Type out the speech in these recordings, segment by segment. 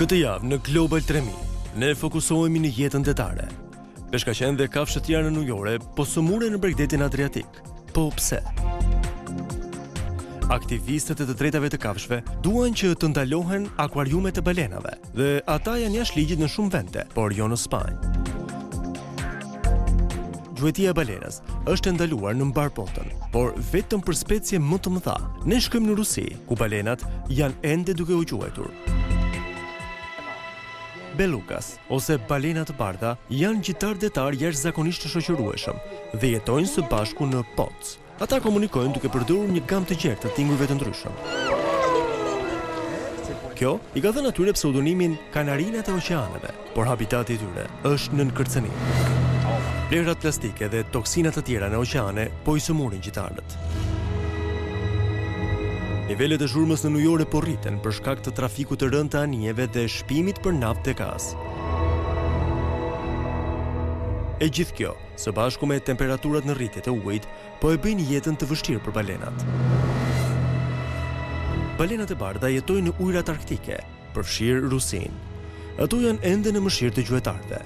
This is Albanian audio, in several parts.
Këtë javë në Global 3000, ne fokusohemi në jetën detare. Peshkaqen dhe kafshët jashtënujore po sëmuren në bregdetin Adriatik. Po pse? Aktivistët e të drejtave të kafshëve duan që të ndalohen akuariumet e balenave, dhe ata janë jashtë ligjit në shumë vende, por jo në Spanjë. Gjuetia e balenës është ndaluar në mbarpotën, por vetëm për specie më të mëdha. Ne shkojmë në Rusi, ku balenat janë ende duke u quajtur. Belukas, ose balena të bardha, janë gjitar detar jashtëzakonisht të shoqërueshëm dhe jetojnë së bashku në poc. Ata komunikojnë duke përdorur një gamë të gjerë të tingujve të ndryshëm. Kjo i ka dhënë atyre pseudonimin kanarinat e oqeaneve, por habitati i tyre është nën kërcënim. Plerat plastike dhe toksinat të tjera në oqeane po i sëmurin gjitarët. Nivelet e zhurmës në ujore po rriten për shkak të trafikut të rënd të anijeve dhe shpimit për naftë dhe gaz. E gjithë kjo, së bashku me temperaturat në rritje të ujit, po e bëjnë jetën të vështirë për balenat. Balenat e bardha jetojnë në ujrat arktike, përfshirë Rusin. Ato janë ende në mëshirë të gjuetarëve.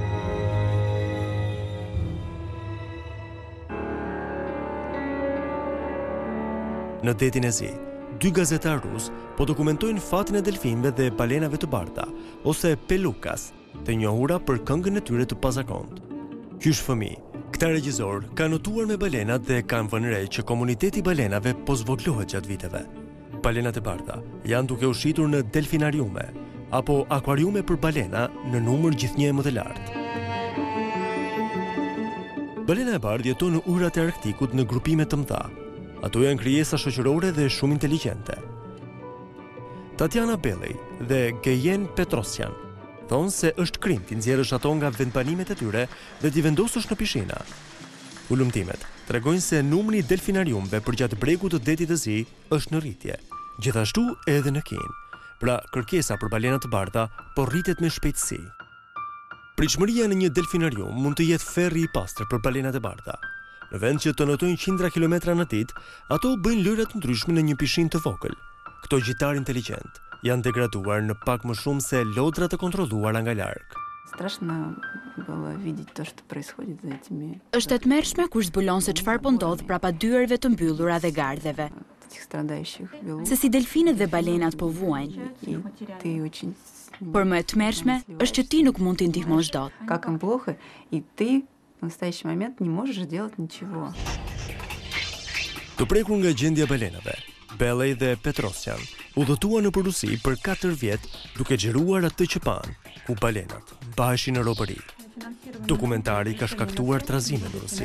Në detin e Zi, 2 gazetar rus po dokumentojnë fatin e delfinëve dhe balenave të bardha, ose pelukas, të njohura për këngën e tyre të pazakontë. Qysh fëmijë, këta regjizor kanë notuar me balenat dhe kanë vënë re që komuniteti i balenave po zvoglohet gjatë viteve. Balenat e bardha janë duke u shitur në delfinariume apo akuariume për balena në numër gjithnjë më të lartë. Balena e bardhë jeton në ujrat e Arktikut në grupime të mëdha. Ato janë krijesa shoqërore dhe shumë inteligjente. Tatiana Belej dhe Gejen Petrosyan thonë se është krim t'i nxjerrësh ato nga vendbanimet e tyre dhe t'i vendosësh në pishina. Ulëmtimet tregojnë se numri i delfinariumëve përgjatë bregut të detit të Zi është në rritje, gjithashtu edhe në Kinë. Pra, kërkesa për balena të bardha po rritet me shpejtësi. Pritshmëria në një delfinarium mund të jetë ferri i pastër për balenat e bardha. Në vend që të notojnë qindra kilometra në ditë, ato bëjnë lojra të ndryshme në një pishinë të vogël. Këto gjitar inteligjent janë degraduar në pak më shumë se lodra të kontrolluara nga larg. Është e tmerrshme kur zbulon se çfarë po ndodh brapa dyerve të mbyllura dhe gardheve. Se si delfinët dhe balenat po vuajnë. Por më e tmerrshme është që ti nuk mund t'i ndihmosh dot. В настоящий момент не можешь сделать ничего. Të prekur nga gjendja balenave, Belej dhe Petrosyan udhëtuan në Rusi për 4 vjet duke xheruar atë që pan, ku balenat baheshin në robëri. Dokumentari ka shkaktuar trazime në Rusi.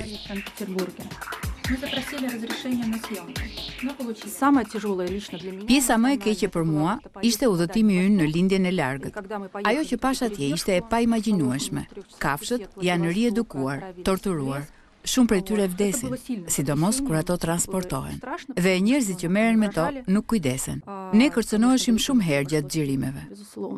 Pjesa më e keqe për mua ishte udhëtimi ynë në lindjen e largët. Ajo që pash atje ishte e paimagjinueshme. Kafshët janë riedukuar, torturuar. Shumë prej tyre vdesin, sidomos kur ato transportohen. Dhe njerëzit që merren me to nuk kujdesen. Ne kërcënoheshim shumë herë gjatë xhirimeve.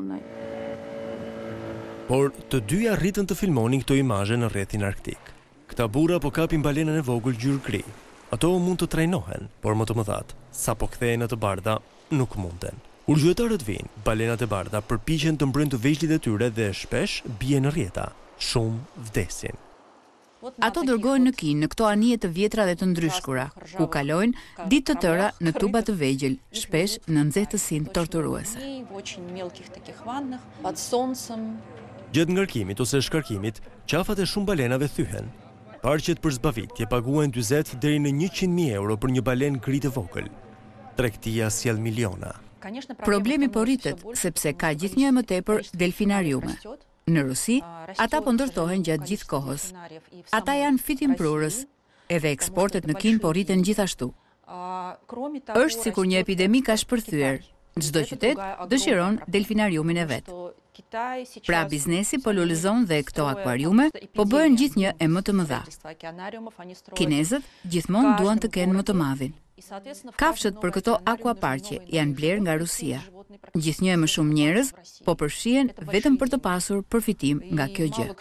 Por të dyja rritën të filmonin këto imazhe në rrethin arktik. Këta burra po kapin balenën e vogël gjyrë gri. Ato mund të trajnohen, por më të mëdhat, sa po kthehen në të bardha, nuk munden. Kur gjuetarët vinë, balenat e bardha përpiqen të mbrojnë të vegjëlit e tyre dhe shpesh bien në rrjeta. Shumë vdesin. Ato dërgohen në Kinë në këto anije të vjetra dhe të ndryshkura, ku kalojnë ditë të tëra në tuba të vegjël, shpesh në nxehtësinë torturuese. Gjatë ngarkimit ose shkarkimit, qafat e shumë balenave thyhen. Parqet për zbavitje paguajnë 40 deri në 100.000 euro për një balenë gri të vogël. Tregtia sjell miliona. Problemi po rritet sepse ka gjithnjë më tepër delfinariume. Në Rusi, ata po ndërtohen gjatë gjithë kohës. Ata janë fitimprurës, edhe eksportet në Kinë po rriten gjithashtu. Është sikur një epidemi ka shpërthyer. Çdo qytet dëshiron delfinariumin e vet. Pra biznesi po lulëzon dhe këto akuariume po bëhen gjithnjë e më të mëdha. Kinezët gjithmonë duan të kenë më të madhin. Kafshët për këto aquaparqe janë blerë nga Rusia. Gjithnjë e më shumë njerëz po përfshihen vetëm për të pasur përfitim nga kjo gjë.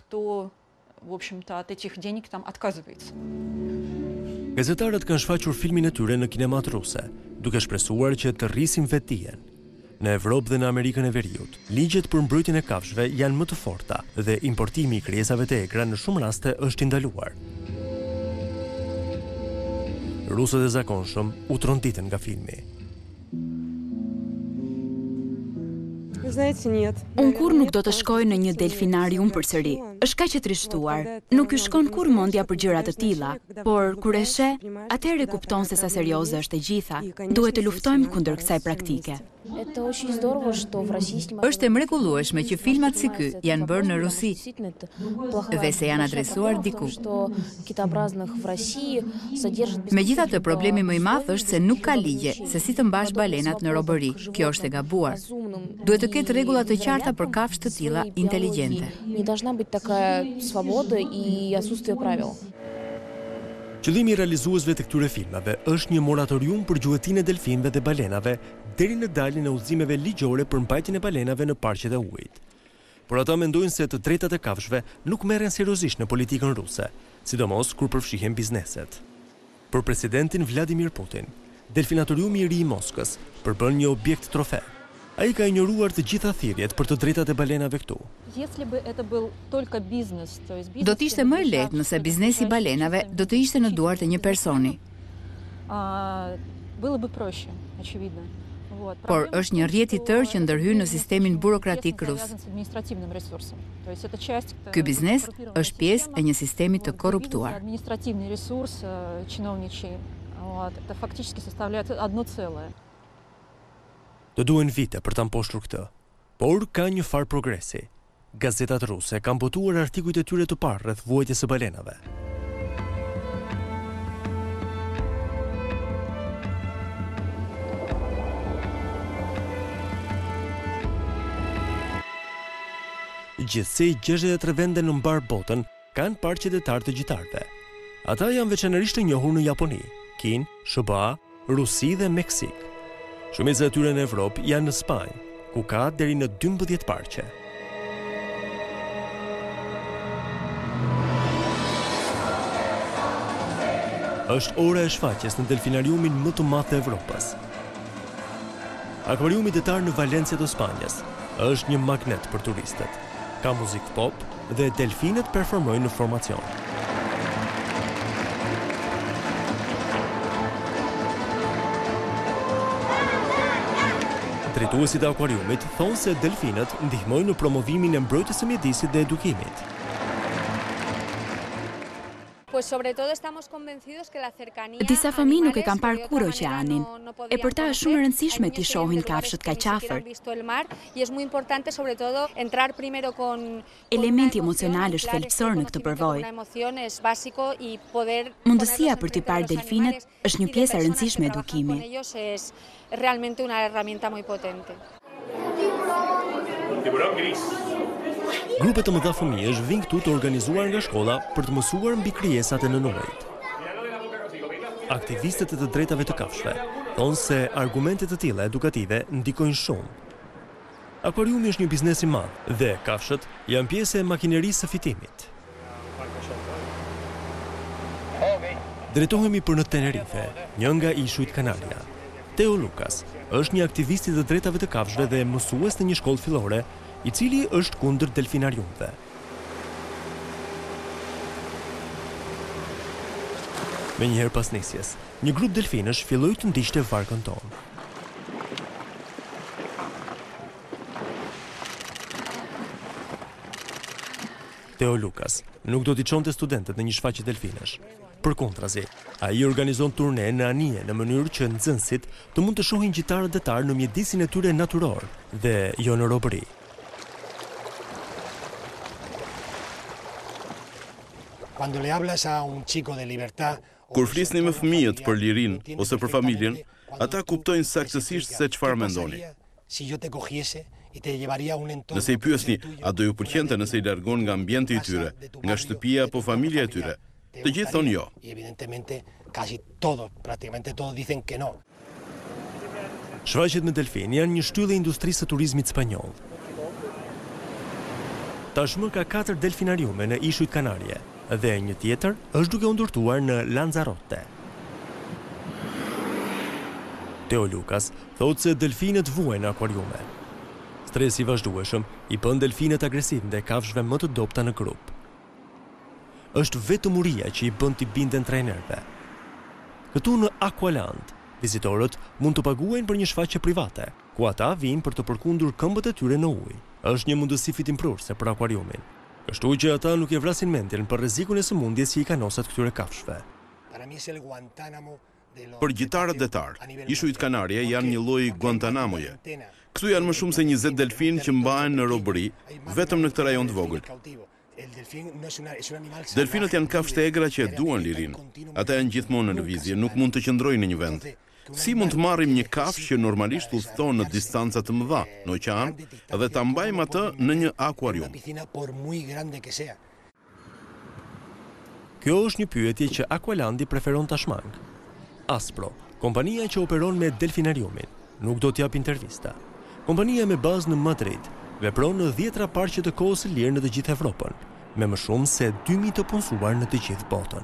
Gazetarët kanë shfaqur filmin e tyre në kinemat ruse, duke shpresuar që të rrisin vetdijen. Në Evropë dhe në Amerikën e Veriut, ligjet për mbrojtjen e kafshëve janë më të forta dhe importimi i krijesave të egra në shumë raste është i ndaluar. Rusët e zakonshëm u tronditë nga filmi. Unë kur nuk do të shkoj në një delfinarium përsëri. Është kaq e trishtuar. Nuk i shkon kur mendja për gjëra të tilla, por kur e sheh, atëherë kupton se sa serioze është e gjitha. Duhet të luftojmë kundër kësaj praktike. Është e mrekullueshme që filmat si ky janë bërë në Rusi dhe se janë adresuar diku. Megjithatë, problemi më i madh është se nuk ka ligje se si të mbash balenat në robëri. Kjo është e gabuar. Duhet të ketë rregulla të qarta për kafshë të tilla inteligjente. Qëllimi i realizuesve të këtyre filmave është një moratorium për gjuetinë e delfinëve dhe balenave deri në daljen e udhëzimeve ligjore për mbajtjen e balenave në parqet e ujit. Por ata mendojnë se të drejtat e kafshëve nuk merren seriozisht në politikën ruse, sidomos kur përfshihen bizneset. Për presidentin Vladimir Putin, delfinatoriumi i ri i Moskës përbën një objekt trofe. Ai ka injoruar të gjitha thirrjet për të drejtat e balenave këtu. Do të ishte më e lehtë nëse biznesi i balenave do të ishte në duart e një personi. Por është një rrjet i tërë që ndërhyn në sistemin burokratik rus. Ky biznes është pjesë e një sistemi të korruptuar. Do duhen vite për ta mposhtur këtë, por ka një far progresi. Gazetat ruse kanë botuar artikujt e tyre të parë rreth vuajtjes së balenave. Gjithsej 63 vende në mbar botën kanë parqe detar të gjitarëve. Ata janë veçanërisht të njohur në Japoni, Kinë, SBA, Rusi dhe Meksik. Shumica e tyre në Evropë janë në Spanjë, ku ka deri në 12 parqe. Është ora e shfaqjes në delfinariumin më të madh të Evropës. Akvariumi detar në Valencia të Spanjës është një magnet për turistët. Ka muzikë pop dhe delfinët performojnë në formacion. Drejtuesit e akvariumit thonë se delfinët ndihmojnë në promovimin e mbrojtjes së mjedisit dhe edukimit. Disa fëmijë nuk e kanë parë kur oqeanin, e për ta është shumë e rëndësishme t'i shohin kafshët kaq afër. Elementi emocional është thelbësor në këtë përvojë. Mundësia për t'i parë delfinët është një pjesë e rëndësishme e edukimit. Realmente una herramienta muy potente. Grupe të mëdha fëmijësh vijnë këtu të organizuar nga shkolla për të mësuar mbi krijesat e nënojit. Aktivistët e të drejtave të kafshëve thonë se argumentet të tilla edukative ndikojnë shumë. Akvariumi është një biznes i madh dhe kafshët janë pjesë e makinerisë së fitimit. Drejtohemi për në Tenerife, një nga ishujt Kanaria. Teo Lukas është një aktivist i të drejtave të kafshëve dhe mësues në një shkollë fillore, i cili është kundër delfinariumëve. Menjëherë pas nisjes, një grup delfinësh filloi të ndiqte varkën tonë. Teo Lukas nuk do t'i çonte studentët në një shfaqje delfinësh. Përkundrazi, ai organizon turne në anije në mënyrë që nxënësit të mund të shohin gjitarët detar në mjedisin e tyre natyror dhe jo në robëri. Kur flisni me fëmijët për lirinë ose për familjen, ata kuptojnë saktësisht se çfarë mendoni. Nëse i pyesni, a do ju pëlqente nëse i largon nga ambienti i tyre, nga shtëpia apo familja e tyre, të gjithë thonë jo. Shfaqjet me delfin janë një shtyllë e industrisë së turizmit spanjoll. Tashmë ka 4 delfinariume në ishujt Kanarie dhe një tjetër është duke u ndërtuar në Lanzarote. Teo Lukas thotë se delfinët vuajnë në akuariume. Stresi i vazhdueshëm i bën delfinët agresiv ndaj kafshëve më të dobta në grup. Është vetëm uria që i bën t'i binden trajnerëve. Këtu në Aqualand, vizitorët mund të paguajnë për një shfaqje private, ku ata vinë për të përkundur këmbët e tyre në ujë. Është një mundësi fitimprurse për akuariumin. Kështu që ata nuk e vrasin mendjen për rrezikun e sëmundjes që i kanosat këtyre kafshëve. Për gjitarët detar, ishujt Kanarie janë një lloj Guantanamoje. Këtu janë më shumë se 20 delfinë që mbahen në robëri vetëm në këtë rajon të vogël. Delfinët janë kafshë të egra që e duan lirinë. Ata janë gjithmonë në lëvizje, nuk mund të qëndrojnë në një vend. Si mund të marrim një kafshë që normalisht udhëton në distanca të mëdha në oqean dhe ta mbajmë atë në një akuarium? Kjo është një pyetje që Aqualandi preferon ta shmangë. Aspro, kompania që operon me delfinariumin, nuk do t'jap intervista. Kompania me bazë në Madrid vepron në 10 parqe të kohës së lirë në të gjithë Evropën, me më shumë se 2000 të punësuar në të gjithë botën.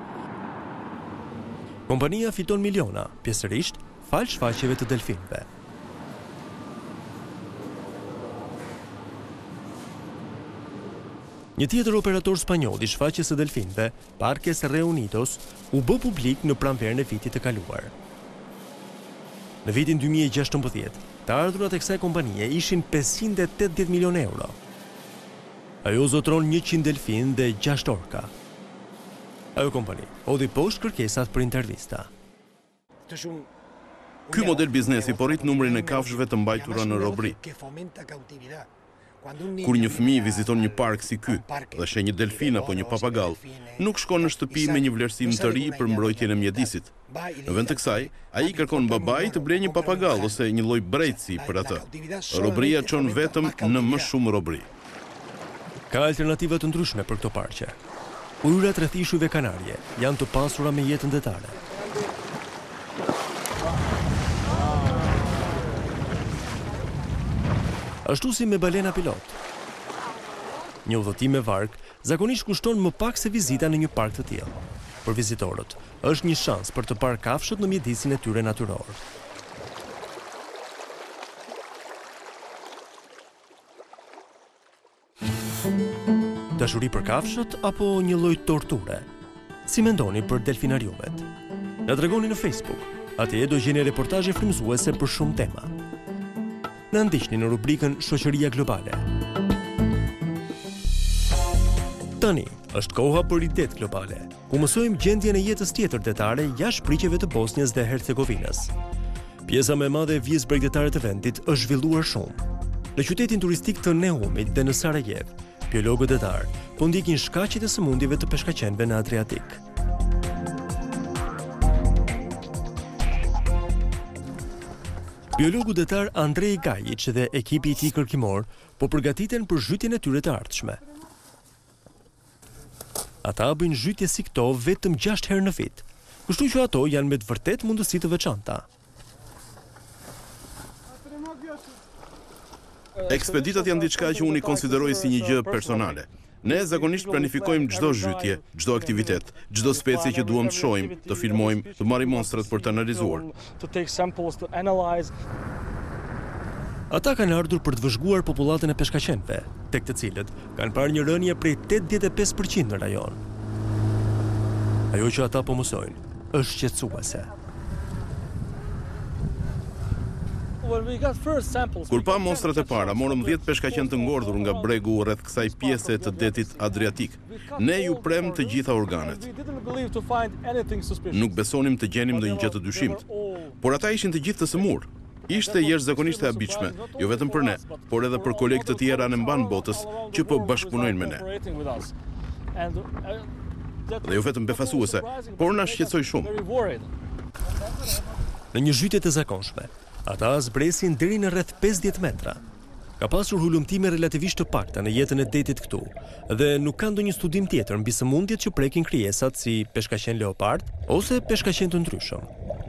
Kompania fiton miliona, pjesërisht, falë shfaqjeve të delfinëve. Një tjetër operator spanjoll i shfaqjes së delfinëve, Parques Reunidos, u bë publik në pranverën e vitit të kaluar. Në vitin 2016, të ardhurat e kësaj kompanie ishin 580 milion euro. Ajo zotron 100 delfin dhe 6 orka. Ajo kompani hodhi poshtë kërkesat për intervista. Ky model biznesi po rrit numrin e kafshëve të mbajtura në robëri. Kur një fëmijë viziton një park si ky dhe sheh një delfin apo një papagall, nuk shkon në shtëpi me një vlerësim të ri për mbrojtjen e mjedisit. Në vend të kësaj, ai kërkon babait të blejë një papagall ose një lloj brejtësi për atë. Robëria çon vetëm në më shumë robëri. Ka alternativa të ndryshme për këto parqe. Ujurat rreth ishujve Kanarie janë të pasura me jetën detare. Ashtu si me balena pilot. Një udhëtim me varg zakonisht kushton më pak se vizita në një park të tillë. Për vizitorët, është një shans për të parë kafshët në mjedisin e tyre natyror. Dashuri për kafshët apo një lloj torture? Si mendoni për delfinariumet? Na tregoni në Facebook. Atje do gjeni reportazhe frymëzuese për shumë tema. Në ndiqni në rubrikën Shoqëria Globale. Tani është koha për Ridet Globale, ku mësojmë gjendjen e jetës tjetër detare jashtë priqeve të Bosnjës dhe Hercegovinës. Pjesa më e madhe e vijës bregdetare të vendit është zhvilluar shumë. Në qytetin turistik të Neumit dhe në Sarajevo, biologët detar po ndjekin shkaqjet e sëmundjeve të peshkaqenëve në Adriatik. Biologu detar Andrej Gajic dhe ekipi i tij kërkimor po përgatiten për zhytjen e tyre të ardhshme. Ata bëjnë zhytje si këto vetëm 6 herë në vit, kështu që ato janë me të vërtet mundësi të veçanta. Ekspeditat janë diçka që unë i konsideroj si një gjë personale. Ne zakonisht planifikojmë çdo zhytje, çdo aktivitet, çdo specie që duam të shohim, të filmojmë, të marrim monstrat për të analizuar. Ata kanë ardhur për të vëzhguar popullatën e peshkaqenëve, tek të cilët kanë parë një rënje prej 85% në rajon. Ajo që ata po mësojnë është shqetësuese. Kur pa monstrat e para, morëm 10 peshkaqen të ngordhur nga bregu rreth kësaj pjese të detit Adriatik. Ne ju prem të gjitha organet. Nuk besonim të gjenim ndonjë gjë të dyshimt, por ata ishin të gjithë të sëmurë. Ishte jashtëzakonisht e habitshme, jo vetëm për ne, por edhe për kolegë të tjerë anë mban botës që po bashkëpunojnë me ne. Dhe jo vetëm befasuese, por na shqetësoi shumë. Në një zhytje të zakonshme, ata zbresin deri në rreth 50 metra. Ka pasur hulumtime relativisht të pakta në jetën e detit këtu, dhe nuk ka ndonjë studim tjetër mbi sëmundjet që prekin krijesat si peshkaqen leopard ose peshkaqen të ndryshëm.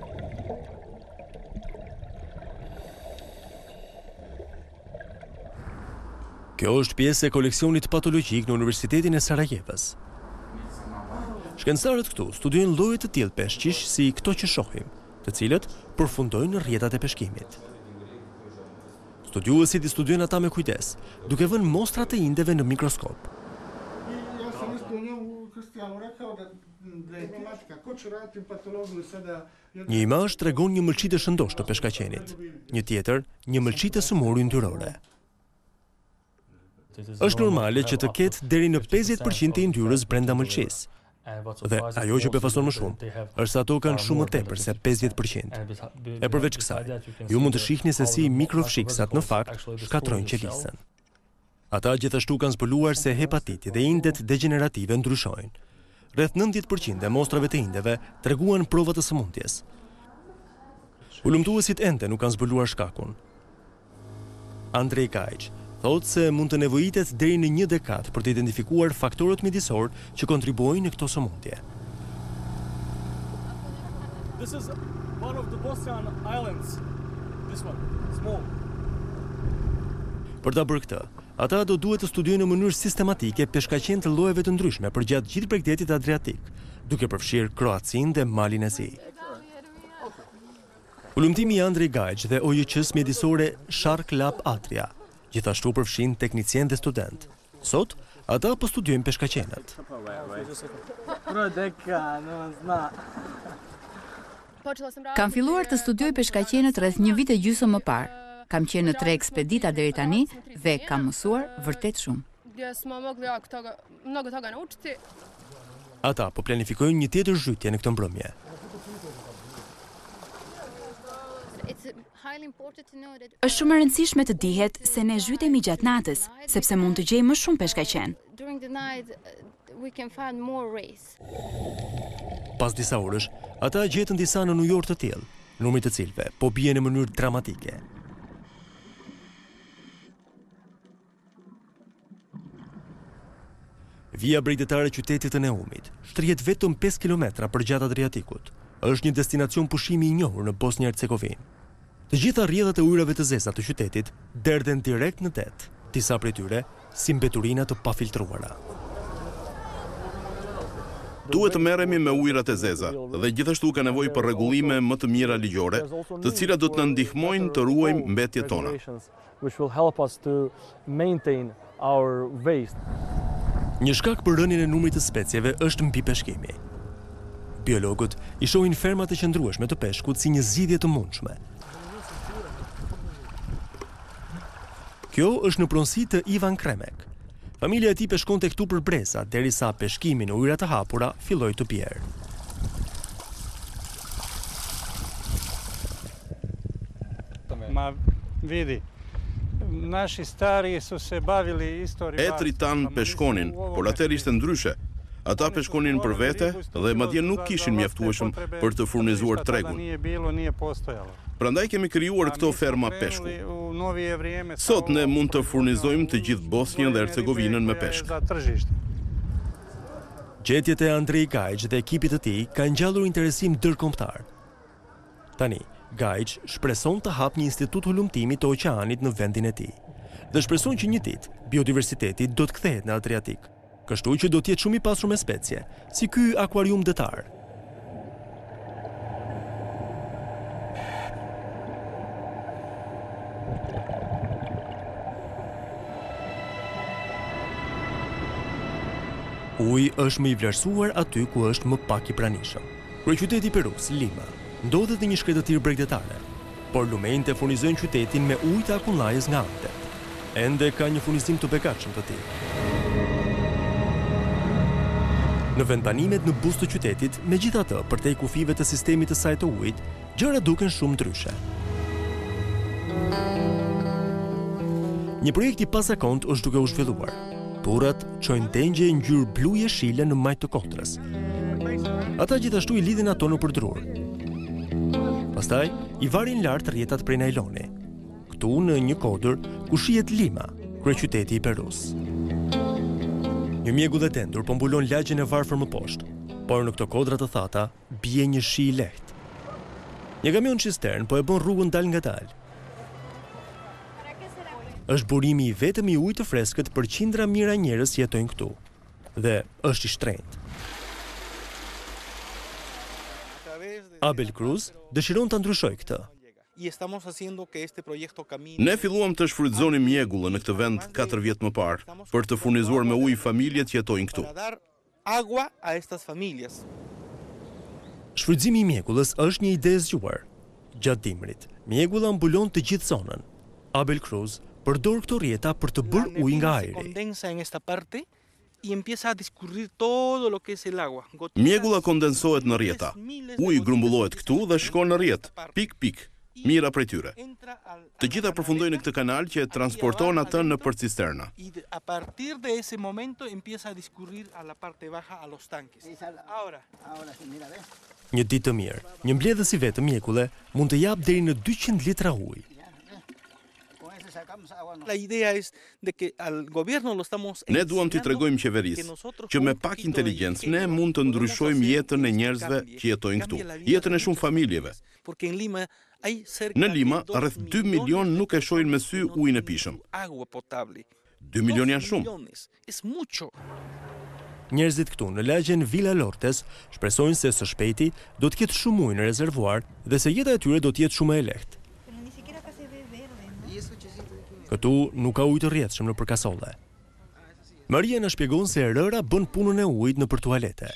Kjo është pjesë e koleksionit patologjik në Universitetin e Sarajevës. Shkencëtarët këtu studiojnë lloje të tillë peshqish si këto që shohim, të cilët përfundojnë në rrjetat e peshkimit. Studiuesit i studiojnë ata me kujdes, duke vënë mostra të indeve në mikroskop. Një imazh tregon një mëlçi të shëndosh të peshkaqenit, një tjetër një mëlçi të sëmurë yndyrore. Është normale që të ketë deri në 50% të yndyrës brenda mëlçisë. Dhe ajo që befason më shumë është se ato kanë shumë më tepër se 50%. E përveç kësaj, ju mund të shihni se si mikrofshiksat në fakt shkatrojnë qelisën. Ata gjithashtu kanë zbuluar se hepatiti dhe indet degenerative ndryshojnë. Rreth 90% e mostrave të indeve treguan prova të sëmundjes. Ulëmtuesit ende nuk kanë zbuluar shkakun. Andrej Gajç thotë se mund të nevojitet deri në 1 dekadë për të identifikuar faktorët mjedisor që kontribuojnë në këto sëmundje. This is one of the Bosnian Islands. This one, small. Për ta bërë këtë, ata do duhet të studiojnë në mënyrë sistematike peshkaqen të llojeve të ndryshme përgjatë gjithë bregdetit adriatik, duke përfshirë Kroacinë dhe Malin e Zi. Ulëmtimi i Andrej Gajç dhe OJQ-s mjedisore Shark Lab Atria gjithashtu përfshin teknicien dhe student. Sot, ata po studiojnë peshkaqenët. Kam filluar të studioj peshkaqenët rreth 1 vit e gjysmë më parë. Kam qenë në 3 ekspedita deri tani dhe kam mësuar vërtet shumë. Ata po planifikojnë një tjetër zhytje në këtë mbrëmje. Është shumë e rëndësishme të dihet se ne zhytemi gjatë natës, sepse mund të gjejmë më shumë peshkaqen. Pas disa orësh, ata gjetën disa në New York të tillë, numri të cilëve po bie në mënyrë dramatike. Via bregdetare e qytetit të Neumit shtrihet vetëm 5 kilometra përgjatë Adriatikut. Është një destinacion pushimi i njohur në Bosnjë-Hercegovinë. Të gjitha rrjedhat e ujrave të zeza të qytetit derdhen direkt në det, disa prej tyre si mbeturina të pafiltruara. Duhet të merremi me ujrat e zeza dhe gjithashtu ka nevojë për rregullime më të mira ligjore, të cilat do të na ndihmojnë të ruajmë mbetjet tona. Një shkak për rënien e numrit të specieve është mbi peshkimi. Biologët i shohin fermat e qëndrueshme të peshkut si një zgjidhje të mundshme. Kjo është në pronësi të Ivan Kremek. Familja e tij peshkonte këtu për breza, derisa peshkimi në ujrat të hapura filloi të bjerë. Ma vidi, naši stari su se bavili istorijo. Etri tan peshkonin, por atëherë ishte ndryshe. Ata peshkonin për vete dhe madje nuk kishin mjaftueshëm për të furnizuar tregun. Prandaj kemi krijuar këto ferma peshku. Sot ne mund të furnizojmë të gjithë Bosnjën dhe Hercegovinën me peshk. Gjetjet e Andrej Gajç dhe ekipit të tij kanë ngjallur interesim ndërkombëtar. Tani, Gajç shpreson të hapë një institut ulëmtimi të oqeanit në vendin e tij. Dhe shpreson që një ditë biodiversiteti do të kthehet në Adriatik. Kështu që do të jetë shumë i pasur me specie, si ky akuarium detar. Uji është më i vlerësuar aty ku është më pak i pranishëm. Kryeqyteti i Perus, Lima, ndodhet në një shkretëtirë bregdetare, por lumenjtë furnizojnë qytetin me ujë të akullajës nga Andet. Ende ka një furnizim të begatshëm të tij. Në vendbanimet në buzë të qytetit, megjithatë, përtej kufive të sistemit të saj të ujit, gjërat duken shumë ndryshe. Një projekt i pazakont është duke u zhvilluar. Turrat çojnë dengje ngjyrë blu jeshile në majt të Kotrës. Ata gjithashtu i lidhin ato në përdrur. Pastaj i varin lart rrjetat prej najloni. Këtu në një kodër ku shihet Lima, kryeqyteti i Perus. Një mjegu dhe tendur po mbulon lagjen e varfër më poshtë, por në këto kodra të thata bie një shi i lehtë. Një kamion cistern po e bën rrugën dal nga dal. Është burimi i vetëm i ujit të freskët për qindra mijëra njerëz që jetojnë këtu. Dhe është i shtrenjtë. Abel Cruz dëshiron ta ndryshojë këtë. Ne filluam të shfrytëzonim mjegullën në këtë vend 4 vjet më parë për të furnizuar me ujë familjet që jetojnë këtu. Shfrytëzimi i mjegullës është një ide e zgjuar. Gjatë dimrit, mjegulla mbulon të gjithë zonën. Abel Cruz përdor këto rjeta për të bërë ujë nga ajri. Mjegulla kondensohet në rjeta. Uji grumbullohet këtu dhe shkon në rjet, pik, mira prej tyre. Të gjitha përfundojnë në këtë kanal që transporton atë në për cisterna. Një ditë të mirë, një mbledhës i vetë mjekulle mund të japë deri në 200 litra ujë. Ne duam t'i tregojmë qeverisë që me pak inteligjencë ne mund të ndryshojmë jetën e njerëzve që jetojnë këtu, jetën e shumë familjeve. Në Lima, rreth 2 milion nuk e shohin me sy ujin e pishëm. 2 milion janë shumë. Njerëzit këtu në lagjen Villa Lortes shpresojnë se së shpejti do të ketë shumë ujë në rezervuar dhe se jeta e tyre do të jetë shumë e lehtë. Këtu nuk ka ujë të rrjedhshëm nëpër kasolle. Maria na shpjegon se rëra bën punën e ujit nëpër tualete.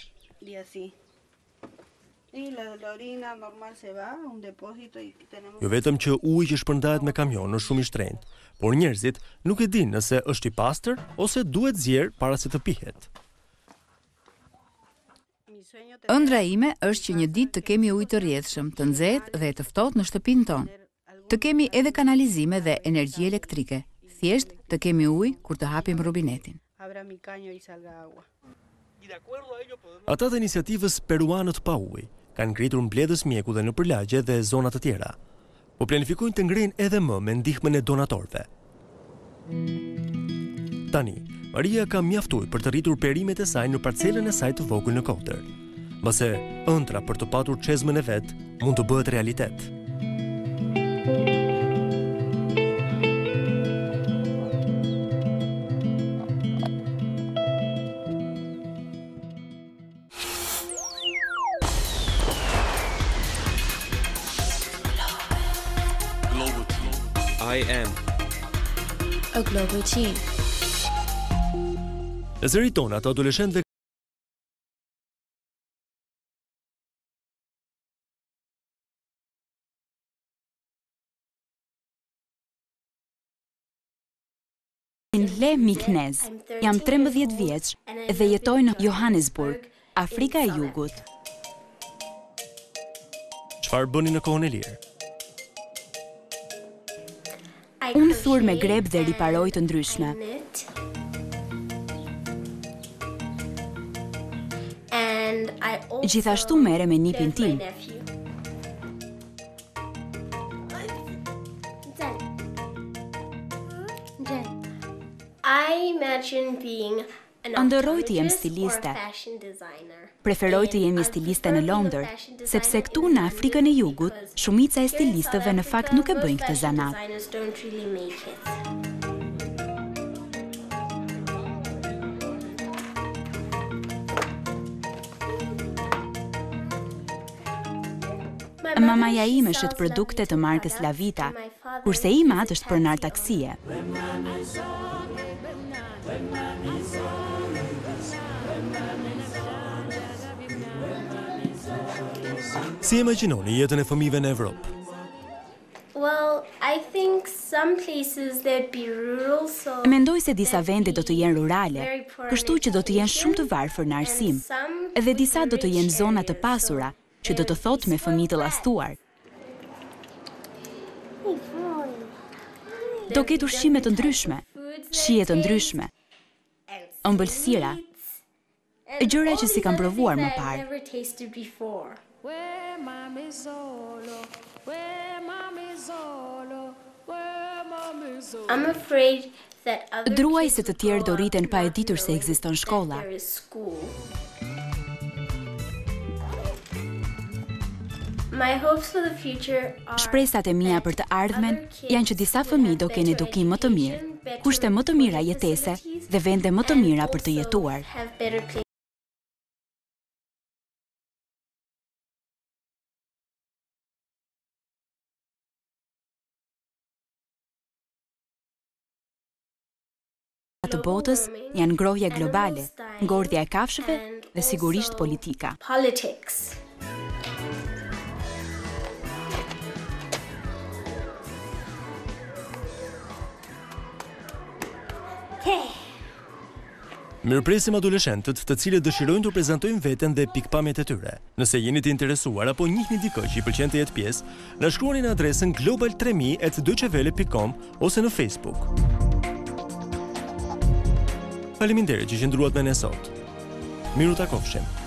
Jo vetëm që uji që shpërndahet me kamion është shumë i shtrenjtë, por njerëzit nuk e dinë nëse është i pastër ose duhet zier para se të pihet. Ëndra ime është që një ditë të kemi ujë të rrjedhshëm, të nxehtë dhe të ftohtë në shtëpinë tonë. Të kemi edhe kanalizime dhe energji elektrike. Thjesht të kemi ujë kur të hapim robinetin. Ata të iniciativës Peruanët pa ujë kanë ngritur mbledhës mjekulle në përlagje dhe zona të tjera, po planifikojnë të ngrihen edhe më me ndihmën e donatorëve. Tani, Maria ka mjaftuar për të rritur perimet e saj në parcelën e saj të vogël në Kodër. Mbase ëndra për të patur çezmën e vet mund të bëhet realitet. I am a global team. Në zëri tonë ato adoleshentëve Le Miknez. Jam 13 vjeç dhe jetoj në Johannesburg, Afrika e Jugut. Çfarë bëni në kohën e lirë? Unë thur me greb dhe riparoj të ndryshme. Gjithashtu mere me nipin tim. Ndërroj të jem stiliste. Preferoj të jemi stiliste në Londër, sepse këtu në Afrikën e Jugut, shumica e stilistëve në fakt nuk e bëjnë këtë zanat. Mamaja ime shet produkte të markës Lavita, kurse ima është pronar taksie. Si imagjinoni jetën e fëmijëve në Evropë? Mendoj se disa vende do të jenë rurale, kështu që do të jenë shumë të varfër në arsim, edhe disa do të jenë zona të pasura, që do të thotë me fëmijë të llastuar. Do ketë ushqime të ndryshme, shije të ndryshme, ëmbëlsira, gjëra që si kam provuar më parë. Druaj se të tjerë do rriten pa e ditur se ekziston shkolla. Shpresat e mia për të ardhmen janë që disa fëmijë do kenë edukim më të mirë, kushte më të mira jetese dhe vende më të mira për të jetuar. botës janë ngrohje globale, ngordhja e kafshëve dhe sigurisht politika. Mirëpresim adoleshentët të cilët dëshirojnë të prezantojnë veten dhe pikpamjet e tyre. Nëse jeni të interesuar apo njihni dikë që i pëlqen të jetë pjesë, na shkruani në adresën global30@deutschewelle.com ose në Facebook. Faleminderit që qëndruat me ne sot. Miru takofshim.